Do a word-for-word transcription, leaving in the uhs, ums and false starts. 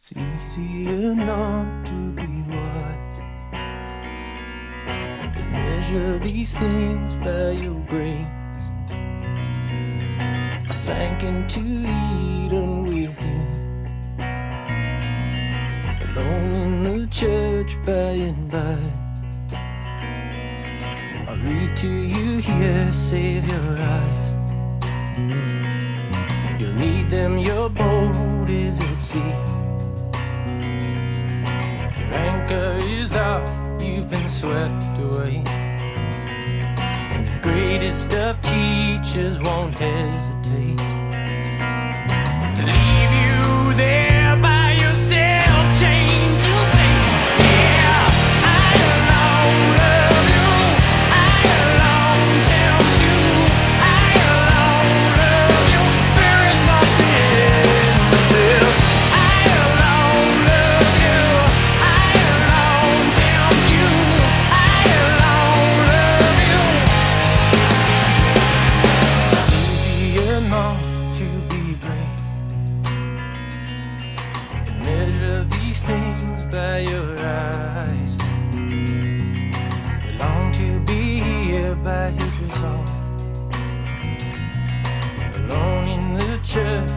It's easier not to be wise. You measure these things by your brains. I sank into Eden with you, alone in the church by and by. I'll read to you here, save your eyes. You'll need them, your boat is at sea. Your anchor is out, you've been swept away. And the greatest of teachers won't hesitate to leave you there by yourself, chained to fate. Yeah, I alone love you, I alone tempt you, I alone love you. There is nothing in this. I alone love you, I alone tempt you, I alone love you. It's easier not to be great. Measure these things by your eyes. We long to be here by his resolve, alone in the church